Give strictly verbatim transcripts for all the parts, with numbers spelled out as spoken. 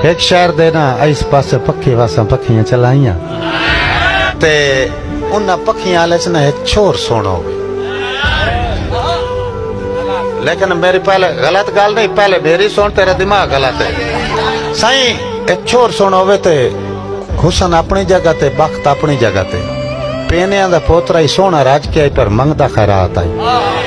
एक शहर दे ना इस पासे पक्की वासा पखियां चलाइया ते उन्हें पखियां आले च ना एक छोर सोना हो। लेकिन मेरी पहले गलत गल नहीं, पहले मेरी सुन, तेरा दिमाग गलत है। साई एक छोर सुनो वे ते हुसन अपनी जगह ते, बख्त अपनी जगह ते। पेनिया दा पोतरा ही सोना राज के आई पर मंगदा खैरात आई।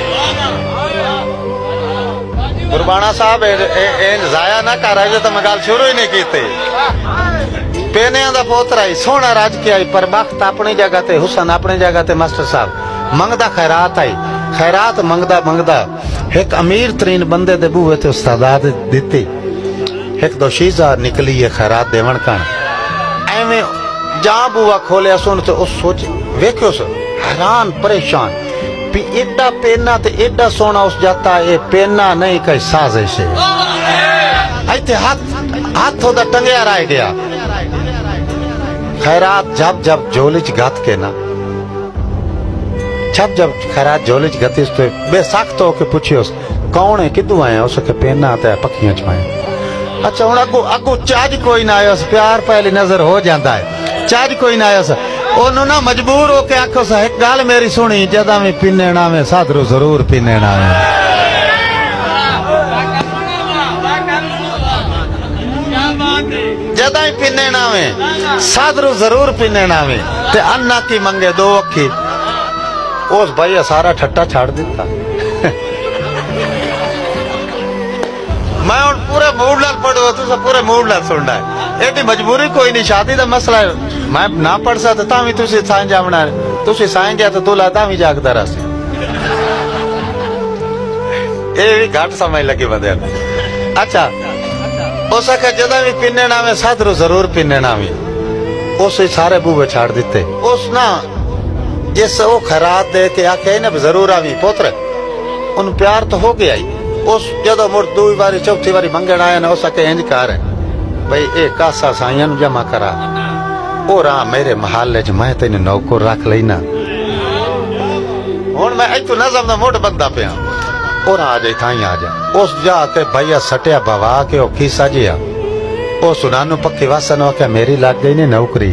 गुरबाना साहब जाया ना कर आए तो मैं गल शुरू ही नहीं की। पेनिया दा पोतरा ही सोना राज के आई पर बख्त अपनी जगह ते, हुसन अपनी जगह ते। मास्टर साहब मंगदा खैरात आई। खैरात मंगदा मंगदा एक अमीर तरीन बंदे दे बूहे ते उस्तादात दिती। एक दो शीजा निकली है खैरात देवन कण। एवें जा बुआ खोलिया सुन तो उस सोच वेख्यो सो हैरान परेशान भी एडा पेना ते एडा सोना उस जाता। ये पेना नहीं कई साजिश है। इत्थे हाथ हाथ होदा टंगिया रह गया। खैरात जब जब जोली च गत के ना, जब जब खैरात जोली च गती उस बेसख्त होके पूछियो कौन है, किदू आया? उसके पेना ते पखियां छुआए। अच्छा हुण अगू अगू चाज कोई ना आया, प्यार पहली नजर हो जाता है। चाज कोई ना आया, ओनू ना मजबूर होके आखो सा एक गल मेरी सुनी, जदा में पीने ना में साधरू जरूर पीने ना में। जदा ही पीने ना में साधरू जरूर पीने ना में। ते अन्ना की मंगे दो अखी। उस भाई सारा ठट्टा छाड़ दिता। मैं उन पूरे मूड लाल पढ़ो, तुझे पूरे मूड लाल सुनना है। एडी मजबूरी कोई नहीं, शादी का मसला है। मैं ना पढ़ सकता ता भी तुझे साइन जावना, तुझे साइन गया तो तू लाता भी जागता रहा। ये भी घाट समय लगे बंदे। अच्छा हो सके जदा भी पीने ना में साधरू जरूर पीने ना में। उस सारे बूबे छाड़ दिते। उस ना जिस वो खैरात दे के आखे ना जरूर आवी पुत्र, उन प्यार तो हो गया ही। उस जदों मुड़ दूई बारी चौथी बारी मंगण आया ना, हो सके इंज कर भाई ए कासा साइयां नू जमा करा और आ मेरे महल्ले च मैं तेन नौकर रख लेना। हुण मैं इत्थों नज़म दा मुड़ बंदा पिया और आ जाए थाई आ जा। उस जाके भैया सटिया बवा के ओ खीसा जिया ओ सुनानू पक्की वासन हो के मेरी लग गई ने नौकरी।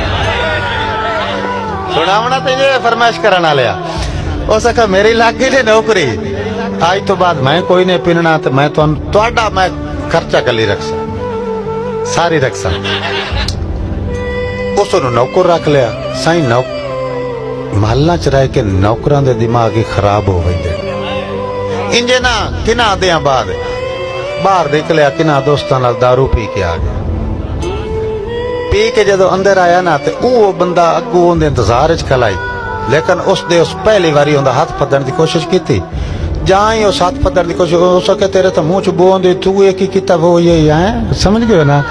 सुनावना ते ये फरमाइश करन वालिया हो सका मेरी लग गई ने नौकरी। आज तो बाद मैं कोई नहीं पीना तो मैं तो तुहाडा मैं खर्चा गली रख सा, सारी रख सा। उस नौकर रख लिया। साई नौ महल्ला च रह के नौकरां दे दिमाग ही खराब हो गए। इंजे ना किना दिया बाद बाहर निकलिया, किना दोस्तां नाल दारू पी के आ गया। पी के जदों अंदर आया ना तो वो बंदा अगू उनके इंतजार च खलाई, लेकिन उस दे उस पहली बारी उनका हाथ पकड़ने की कोशिश की। जहाँ ही उस हाथ पकड़ने की कोशिश हो सके तेरे तो मुंह च बोंदे तू एक ही किता वो ये है, समझ गए ना?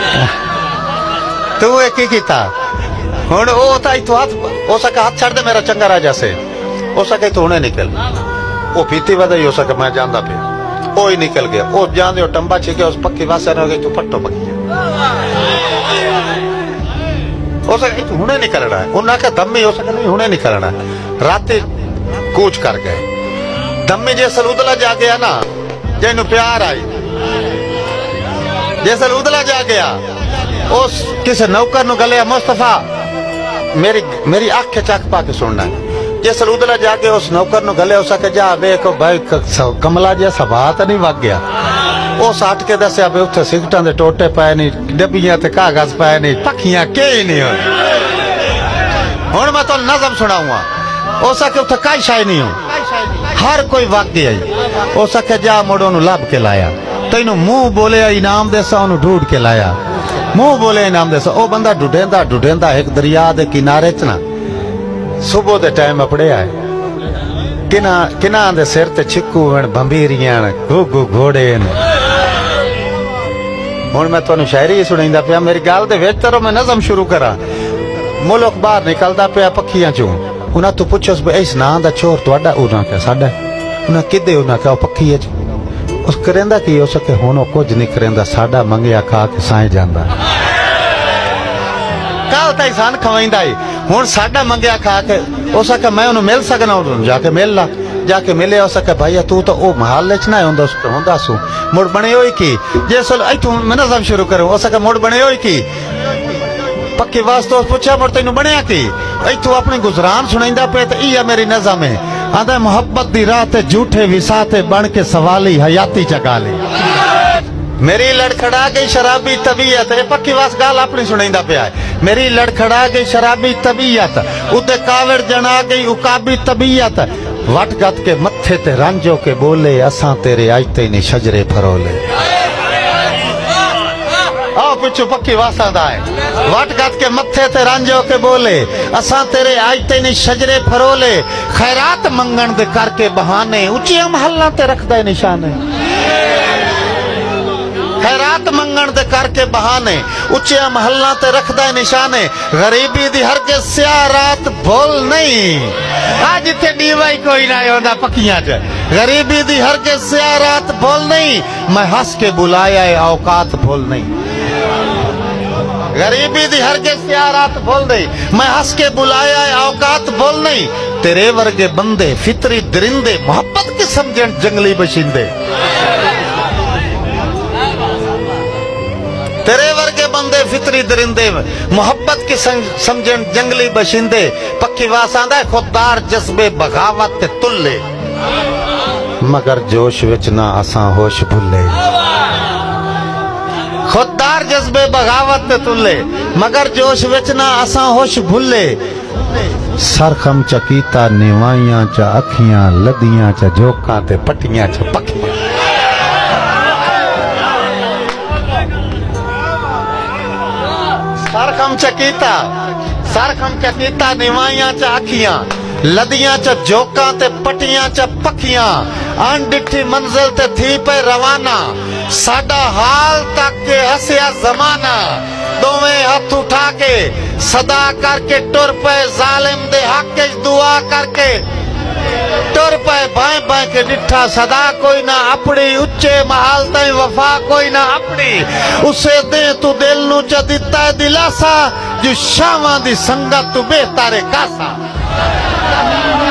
तू एक ही किता हुण ओ था तू हाथ हो सके हाथ छड़ दे मेरा चंगा राजा से हो सके तू हुणे निकल। वो पीती वधाई हो सके मैं जानदा पे ओ ही निकल गया। ओ जान टंबा छिके उस पक्की वासे हो गई तू पट्टो पक्की हो सके तू हुणे निकलना है। उन्हें क्या दम्मी हो सके नहीं हुणे निकलना है। रात कूच कर गए। दम्मी जैसल उदला जा गया ना जेनू प्यार आई, जैसल उदला जा गया उस किसी नौकर नु गलिया मुस्तफा मेरी मेरी आंखें चक पा के सुनना है। जैसल उदला जाके उस नौकर नु गले हो सके जा वेखो भाई कमला जैसा बात नहीं वग गया। उस हट के दसिया भी उत्थे सिगटां दे टोटे पाए नहीं, डब्बियां ते कागज पाए नहीं, पखियां के नहीं हो। हुण मैं तो नज़म सुनाऊंगा हो सके उत्थे काई शाय नहीं हो, हर कोई वग गया हो सके जा मुड़ो नु लब के लाया। तेनू मुंह बोले इनाम देसा ओनू ढूंढ के लाया। मुंह बोले इनाम देसा ओ बंदा ढूंढेंदा ढूंढेंदा एक दरिया दे किनारे च ना सुबह दे टाइम अपड़े आए। किना किना दे सिर ते छिक्कू हन बंबीरियां घुघू घोड़े न। हुण मैं तुहानू शायरी सुनाईंदा पिया, मेरी गल दे विच तरो मैं नज़म शुरू करा। मुल्क बाहर निकलदा पिया पखियां चों, उन्हां तू पुछोस भी इस नां दा चोर तुहाडा? उन्हां क्या साडा। उन्हां किदे? उन्हां क्या पखी च उस करेंदा की हो सके हुण कुछ नहीं करेंदा, साडा मंगिया खा के साए जांदा। कल ताई सन खवाइंदा ही हुण साडा मंगिया खा के हो सके मैं उन्हें मिल सकना, उन्होंने जाके मिल ला। जाके मिले हो सके भाई तू तो ओ महल च ना होंदा होंदा सू मुड़ बने होई की जेसल इथों मैं नज़म शुरू करूं हो सके मुड़ बने होई की पक्की वास्तव पूछा मुड़ तेनू बनया की इथों अपनी गुजरान सुनाइंदा पे ते ई मेरी नज़म है आंदा मोहब्बत दी राह ते झूठे विसाते बन के सवाली हयाती जगा ले मेरी लड़खड़ा गई शराबी तबीयत ए पक्की वास गाल अपनी सुनाइंदा पे है मेरी लड़खड़ा गई शराबी तबीयत उते कावड़ जना गई उकाबी तबीयत वट गत के मत्थे ते रांझो के बोले असां तेरे आयते ने शजरे फरोले आओ पिछू पक्की वासा दा है वट गत के मत्थे ते रांझो के बोले असां तेरे आयते ने शजरे फरोले खैरात मंगण दे करके बहाने ऊंचे महल्ला ते रखदा निशाने खैरात मंगण दे करके बहाने उच्चे महल्ला ते रखदा निशाने गरीबी दी हर के स्या रात भूल नहीं आज इथे नीवा कोई ना होंदा पक्कियां च गरीबी दी हर के स्या रात भूल नहीं मैं हंस के बुलाया है औकात भूल नहीं गरीबी दी हर के स्या रात भूल नहीं मैं हंस के बुलाया है औकात भूल नहीं तेरे वर्गे बंदे फितरी दरिंदे मोहब्बत के समझण जंगली बशिंदे तेरे वर्गे बंदे फितरी दरिंदे मोहब्बत की समझन जंगली बशिंदे पक्की वासांदा खुददार जज्बे बगावत ते तुल्ले मगर जोश विच ना असां होश भुल्ले खुददार जज्बे बगावत ते तुल्ले मगर जोश विच ना असां होश भुल्ले सरखम चकीता निवाइयां च अखियां लदियां च जोकां ते पटियां च पखियां सरखम चकीता सरखम चकीता निवाइयां च अखियां लदियां च जोकां ते पटियां च पखियां अनडिठी मंजिल ते थी पे रवाना साडा हाल तक के हसिया जमाना दोवें हाथ उठा के सदा करके टुर पे जालिम दे हक दुआ करके टुर पे भाई भाई के डिठा सदा कोई ना अपनी उच्चे महल तई वफा कोई ना अपनी उसे दे तू दिल नू च दिता दिलासा जो शावां दी संगत तू बेहतारे कासा